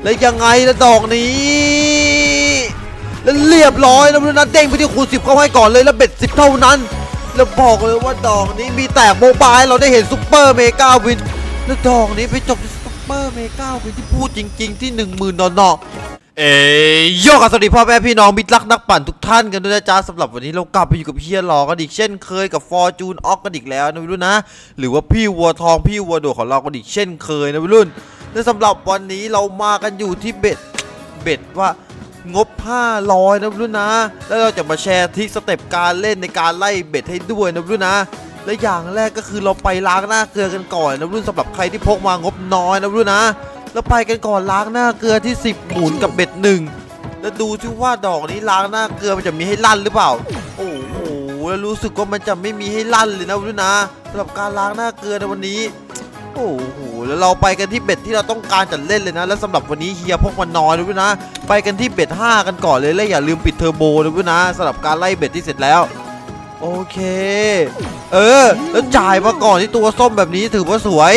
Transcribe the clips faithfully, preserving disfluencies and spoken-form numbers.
แล้วยังไงแล้วดอกนี้แล้วเรียบร้อยนะนะเด้งไปที่คูณสิบเข้าให้ก่อนเลยแล้วเบ็ดสิบเท่านั้นแล้วบอกเลยว่าดอกนี้มีแตกโมบายเราได้เห็นซุปเปอร์เมกาวินแล้วดอกนี้ไปจบที่ซุปเปอร์เมกาวินที่พูดจริงๆที่หนึ่งหมื่นดอลลาร์เอ้ยโยกสวัสดีพ่อแม่พี่น้องมิตรรักนักปั่นทุกท่านกันด้วยนะจ๊ะสำหรับวันนี้เรากลับไปอยู่กับเฮียหลอกันอีกเช่นเคยกับฟอร์จูนออกกันอีกแล้วนะวิรุ่นนะหรือว่าพี่วัวทองพี่วัวโดดของเรากันอีกเช่นเคยนะวิรุ่นและสำหรับวันนี้เรามากันอยู่ที่เบ็ดเบ็ดว่างบห้าร้อยนะวิรุ่นนะแล้วเราจะมาแชร์ทริคสเต็ปการเล่นในการไล่เบ็ดให้ด้วยนะวิรุ่นนะและอย่างแรกก็คือเราไปล้างหน้าเกลือกันก่อนนะวิรุ่นสำหรับใครที่พกมางบน้อยนะวิรุ่นนะแล้วไปกันก่อนล้างหน้าเกลือที่สิบหมุนกับเบ็ดหนึ่งแล้วดูซิว่าดอกนี้ล้างหน้าเกลือมันจะมีให้ลั่นหรือเปล่าโอ้โหแล้วรู้สึกว่ามันจะไม่มีให้ลั่นเลยนะวิรุ่นนะสำหรับการล้างหน้าเกลือในวันนี้โอ้โหแล้วเราไปกันที่เบ็ดที่เราต้องการจัดเล่นเลยนะแล้วสำหรับวันนี้เฮียพกมันน้อยด้วยนะไปกันที่เบ็ดห้ากันก่อนเลยและอย่าลืมปิดเทอร์โบด้วยนะสำหรับการไล่เบ็ดที่เสร็จแล้วโอเคเออแล้วจ่ายมาก่อนที่ตัวส้มแบบนี้ถือว่าสวย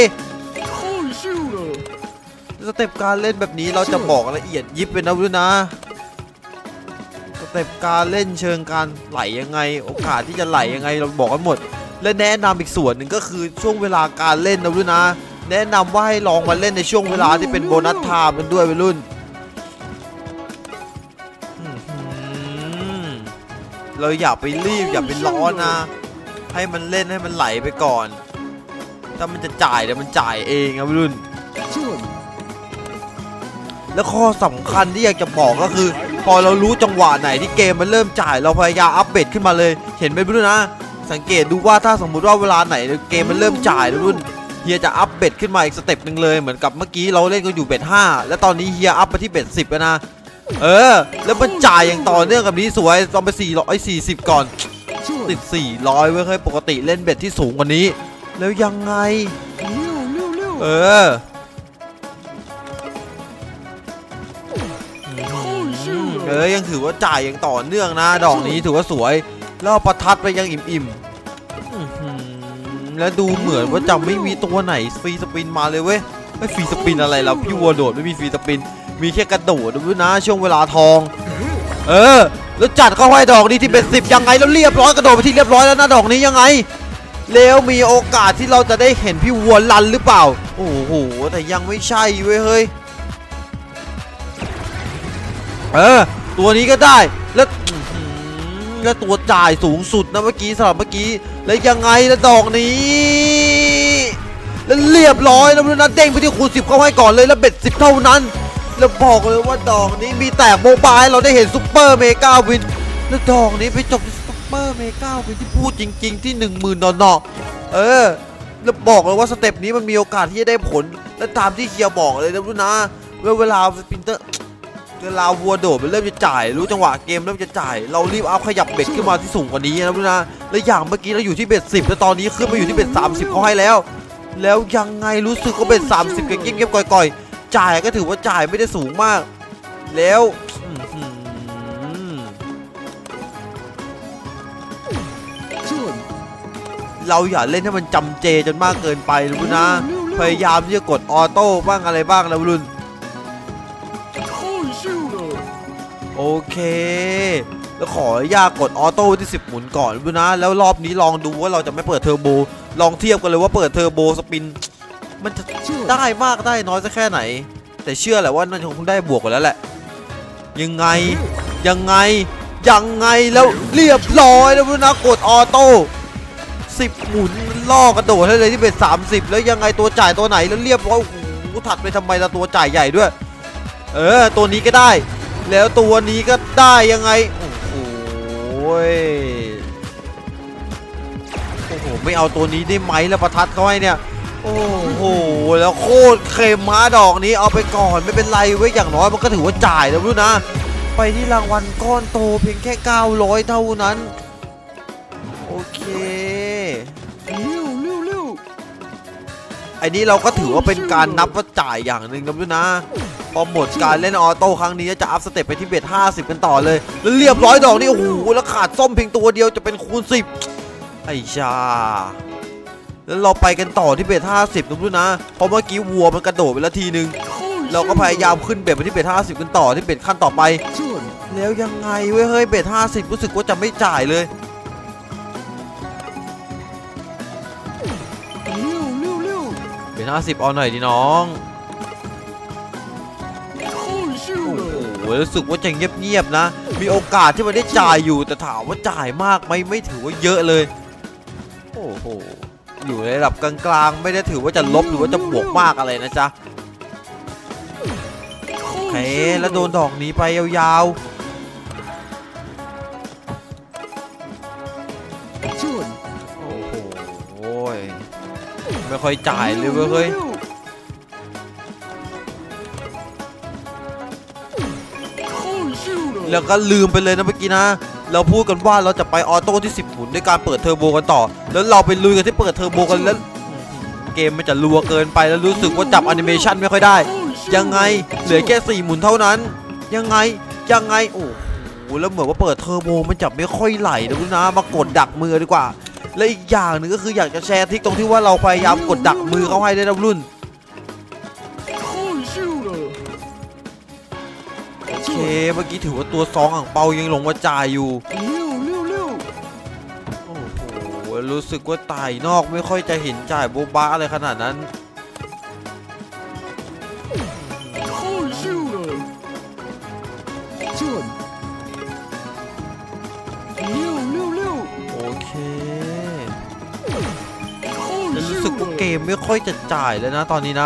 สเต็ปการเล่นแบบนี้เราจะบอกละเอียดยิบเป็นนะด้วยนะสเต็ปการเล่นเชิงการไหลยังไงโอกาสที่จะไหลยังไงเราบอกกันหมดและแนะนำอีกส่วนหนึ่งก็คือช่วงเวลาการเล่นนะด้วยนะแนะนำว่าให้ลองมาเล่นในช่วงเวลาที่เป็นโบนัสไทม์กันด้วยวัยรุ่นเราอย่าไปรีบอย่าไปร้อนนะให้มันเล่นให้มันไหลไปก่อนถ้ามันจะจ่ายเดี๋ยวมันจ่ายเองนะวัยรุ่นแล้วข้อสำคัญที่อยากจะบอกก็คือพอเรารู้จังหวะไหนที่เกมมันเริ่มจ่ายเราพยายามอัพเบรขึ้นมาเลยเห็นไหมวัยรุ่นนะสังเกตดูว่าถ้าสมมุติว่าเวลาไหนเกมมันเริ่มจ่ายวัยรุ่นเฮียจะอัพเบรขึ้นมาอีกสเต็ปหนึ่งเลยเหมือนกับเมื่อกี้เราเล่นกันอยู่เบรห้าแล้วตอนนี้เฮียอัพไปที่เบรสิบแล้วนะเออแล้วมันจ่ายอย่างต่อเนื่องกับนี้สวยต้องไปสี่ร้อยสี่สิบก่อนติดสี่ร้อยไว้เคยปกติเล่นเบ็ดที่สูงกว่านี้แล้วยังไงเออเออยังถือว่าจ่ายอย่างต่อเนื่องนะดอกนี้ถือว่าสวยแล้วประทัดไปยังอิ่มๆแล้วดูเหมือนว่าจะไม่มีตัวไหนฟรีสปินมาเลยเว้ยไม่ฟรีสปินอะไรเราพี่วัวโดดไม่มีฟรีสปินมีแค่กระโดดด้วยนะช่วงเวลาทองเออแล้วจัดเข้าให้ดอกนี้ที่เป็นสิบยังไงแล้วเรียบร้อยกระโดดไปที่เรียบร้อยแล้วนะดอกนี้ยังไงแล้วมีโอกาสที่เราจะได้เห็นพี่วัวลันหรือเปล่าโอ้โหแต่ยังไม่ใช่เว้ยเฮ้ยเออตัวนี้ก็ได้แล้วแล้วตัวจ่ายสูงสุดนะเมื่อกี้สำหรับเมื่อกี้แล้วยังไงแล้วดอกนี้แล้วเรียบร้อยนะนะเด้งไปที่คูณสิบเข้าให้ก่อนเลยแล้วเบ็ดสิบเท่านั้นแล้วบอกเลยว่าดอกนี้มีแตกโมบายเราได้เห็นซุปเปอร์เมกาวินแล้วดอกนี้ไปจบที่ซุปเปอร์เมกาวินที่พูดจริงๆที่หนึ่งหมื่นดอลลาร์เออแล้วบอกเลยว่าสเต็ปนี้มันมีโอกาสที่จะได้ผลและตามที่เฮียบอกเลยนะรู้นะเวลาสปินเตอร์เวลาวัวโดดมันเริ่มจะจ่ายรู้จังหวะเกมเริ่มจะจ่ายเรารีบเอาขยับเบ็ดขึ้นมาที่สูงกว่านี้นะรู้นะและอย่างเมื่อกี้เราอยู่ที่เบ็ดสิบแล้วตอนนี้ขึ้นมาอยู่ที่เบ็ดสามสิบเขาให้แล้วแล้วยังไงรู้สึกว่าเบ็ดสามสิบเก็บเก็บก่อยๆจ่ายก็ถือว่าจ่ายไม่ได้สูงมากแล้วเราอย่าเล่นให้มันจำเจจนมากเกินไปรู้นะพยายามที่จะกดออโต้บ้างอะไรบ้างนะรุ่นโอเคแล้วขออนุญาตกดออโต้ที่สิบหมุนก่อนดูนะแล้วรอบนี้ลองดูว่าเราจะไม่เปิดเทอร์โบลองเทียบกันเลยว่าเปิดเทอร์โบสปินมันจะได้มากได้น้อยสักแค่ไหนแต่เชื่อแหละว่าน่าจะคงได้บวกกันแล้วแหละยังไงยังไงยังไงแล้วเรียบร้อยแล้วดูนะกดออโต้สิบหมุนล่อกระโดดให้เลยที่เป็นสามสิบแล้วยังไงตัวจ่ายตัวไหนแล้วเรียบร้อยโอ้โหถัดไปทำไมละตัวจ่ายใหญ่ด้วยเออตัวนี้ก็ได้แล้วตัวนี้ก็ได้ยังไงโอ้โหโอ้โหไม่เอาตัวนี้ได้ไหมแล้วประทัดเขาให้เนี่ยโอ้โหแล้วโคตรเค็มมาดอกนี้เอาไปก่อนไม่เป็นไรไว้อย่างน้อยมันก็ถือว่าจ่ายแล้วรู้นะไปที่รางวัลก้อนโตเพียงแค่เก้าร้อยเท่านั้นโอเคไอ้นี้เราก็ถือว่าเป็นการนับว่าจ่ายอย่างหนึ่งนะรู้นะพอหมดการเล่นออโต้ครั้งนี้จะอัพสเต็ปไปที่เบ็ดห้าสิบกันต่อเลยแล้วเรียบร้อยดอกนี้โอ้โหแล้วขาดส้มเพียงตัวเดียวจะเป็นคูณสิบไอ้ชาแล้วเราไปกันต่อที่เบ็ดห้าสิบนะรู้นะเพราะเมื่อกี้วัวมันกระโดดไปแล้วทีนึงเราก็พยายามขึ้นเบ็ดไปที่เบ็ดห้าสิบกันต่อที่เบ็ดขั้นต่อไปแล้วยังไงเว้ยเฮ้ยเบ็ดห้าสิบรู้สึกว่าจะไม่จ่ายเลยเบ็ดห้าสิบเอาหน่อยดิน้องโอ้โหรู้สึกว่าจะเงียบๆนะมีโอกาสที่มันได้จ่ายอยู่แต่ถามว่าจ่ายมากไหมไม่ถือว่าเยอะเลยโอ้โหอยู่ในระดับกลางๆไม่ได้ถือว่าจะลบหรือว่าจะบวกมากอะไรนะจ๊ะโอเคแล้วโดนดอกนี้ไปยาวๆโอ้โหไม่ค่อยจ่ายเลยเว้ยเฮ้ยแล้วก็ลืมไปเลยนะเมื่อกี้นะเราพูดกันว่าเราจะไปออโต้ที่สิบหมุนด้วยการเปิดเทอร์โบกันต่อแล้วเราไปลุยกันที่เปิดเทอร์โบกันแล้วเกมมันจะรัวเกินไปแล้วรู้สึกว่าจับแอนิเมชันไม่ค่อยได้ยังไงเหลือแค่สี่หมุนเท่านั้นยังไงยังไงโอ้โหแล้วเหมือนว่าเปิดเทอร์โบมันจับไม่ค่อยไหลนะคุณนะมากดดักมือดีกว่าและอีกอย่างหนึ่งก็คืออยากจะแชร์ทริคตรงที่ว่าเราพยายามกดดักมือเขาให้ได้นะรุ่นโอเคเมื่อกี้ถือว่าตัวซองอ่างเปายังลงมาจ่ายอยู่โอ้โหรู้สึกว่าตายนอกไม่ค่อยจะเห็นจ่ายโบ๊ะบ้าอะไรขนาดนั้นโอเครู้สึกว่าเกมไม่ค่อยจะจ่ายเลยนะตอนนี้นะ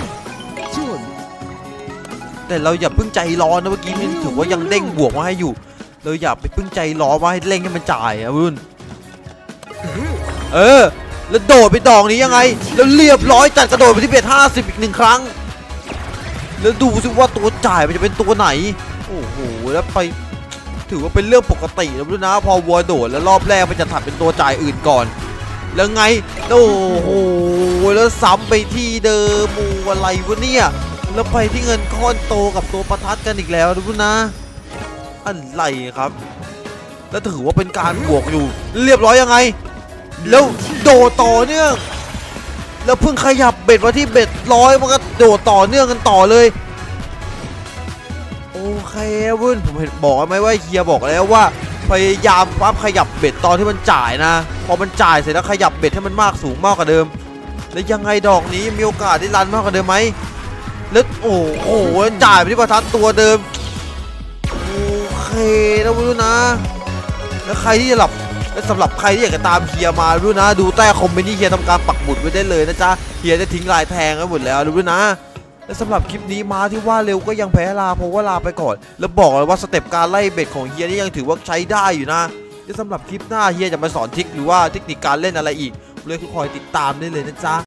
แต่เราอย่าเพิ่งใจร้อนนะเมื่อกี้มันถือว่ายังเด้งบวกมาให้อยู่เราอย่าไปเพิ่งใจร้อนว่าให้เร่งให้มันจ่ายอะรุ่นเออแล้วโดดไปดอกนี้ยังไงแล้วเรียบร้อยจัดกระโดดไปที่เบ็ดห้าสิบอีกหนึ่งครั้งแล้วดูสิว่าตัวจ่ายมันจะเป็นตัวไหนโอ้โหแล้วไปถือว่าเป็นเรื่องปกติแล้วนะพอวัวโดดแล้วรอบแรกมันจะถัดเป็นตัวจ่ายอื่นก่อนแล้วไงโอ้โหแล้วซ้ำไปที่เดิมมูอะไรวะเนี่ยแล้วไปที่เงินก้อนโตกับตัวประทัดกันอีกแล้วทุกนะอะไรครับแล้วถือว่าเป็นการบวกอยู่เรียบร้อยยังไงแล้วโดดต่อเนื่องแล้วเพิ่งขยับเบ็ดมาที่เบ็ดร้อยมันก็โดดต่อเนื่องกันต่อเลยโอเควุ้นผมเห็นบอกไหมว่าเฮียบอกแล้วว่าพยายามปั๊บขยับเบ็ดตอนที่มันจ่ายนะพอมันจ่ายเสร็จแล้วขยับเบ็ดให้มันมากสูงมากกว่าเดิมแล้วยังไงดอกนี้มีโอกาสได้รันมากกว่าเดิมไหมแล้วโอ้โหจ่ายไปที่ประทัดตัวเดิมโอเคนะวุ้นนะแล้วใครที่จะหลับและสำหรับใครที่อยากจะตามเฮียมาด้วยนะดูใต้คอมเมนต์ที่เฮียทำการปักหมุดไว้ได้เลยนะจ๊ะเฮียจะทิ้งลายแทงไว้หมดแล้วด้วยนะและสำหรับคลิปนี้มาที่ว่าเร็วก็ยังแพ้ลาเพราะว่าลาไปก่อนแล้วบอกเลยว่าสเต็ปการไล่เบ็ดของเฮียนี่ยังถือว่าใช้ได้อยู่นะและสำหรับคลิปหน้าเฮียจะมาสอนทริคหรือว่าเทคนิคการเล่นอะไรอีกเลยคอยติดตามได้เลยนะจ๊ะ